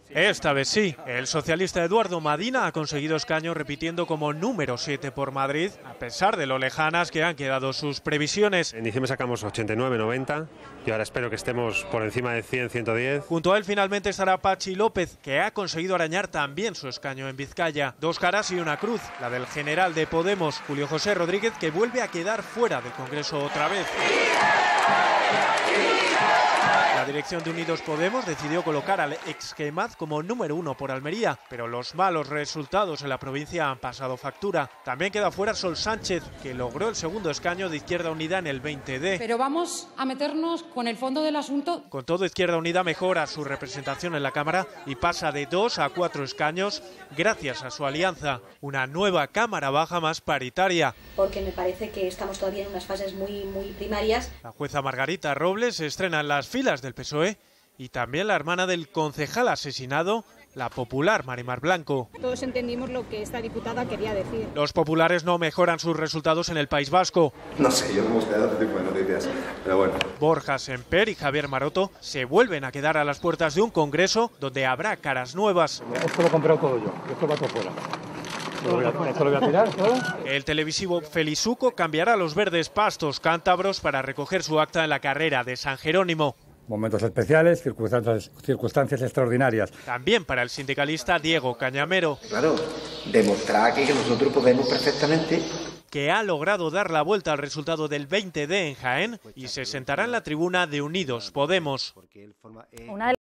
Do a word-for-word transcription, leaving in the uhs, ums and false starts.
Esta vez sí, el socialista Eduardo Madina ha conseguido escaño repitiendo como número siete por Madrid, a pesar de lo lejanas que han quedado sus previsiones. En diciembre sacamos ochenta y nueve, noventa y ahora espero que estemos por encima de cien, ciento diez. Junto a él finalmente estará Pachi López, que ha conseguido arañar también su escaño en Vizcaya. Dos caras y una cruz, la del general de Podemos, Julio José Rodríguez, que vuelve a quedar fuera del Congreso otra vez. La dirección de Unidos Podemos decidió colocar al ex Queimad como número uno por Almería, pero los malos resultados en la provincia han pasado factura. También queda fuera Sol Sánchez, que logró el segundo escaño de Izquierda Unida en el veinte D. Pero vamos a meternos con el fondo del asunto. Con todo, Izquierda Unida mejora su representación en la Cámara y pasa de dos a cuatro escaños gracias a su alianza, una nueva Cámara Baja más paritaria. Porque me parece que estamos todavía en unas fases muy, muy primarias. La jueza Margarita Robles se estrena en las filas del P S O E y también la hermana del concejal asesinado, la popular Marimar Blanco. Todos entendimos lo que esta diputada quería decir. Los populares no mejoran sus resultados en el País Vasco. No sé, yo me gustaría otro tipo de noticias, pero bueno. Borja Semper y Javier Maroto se vuelven a quedar a las puertas de un congreso donde habrá caras nuevas. Esto lo he comprado todo yo, esto va todo fuera. Esto lo voy a tirar todo. El televisivo Felizuco cambiará a los verdes pastos cántabros para recoger su acta en la carrera de San Jerónimo. Momentos especiales, circunstancias, circunstancias extraordinarias. También para el sindicalista Diego Cañamero. Claro, demostrar que nosotros podemos perfectamente. Que ha logrado dar la vuelta al resultado del veinte D en Jaén y se sentará en la tribuna de Unidos Podemos. Una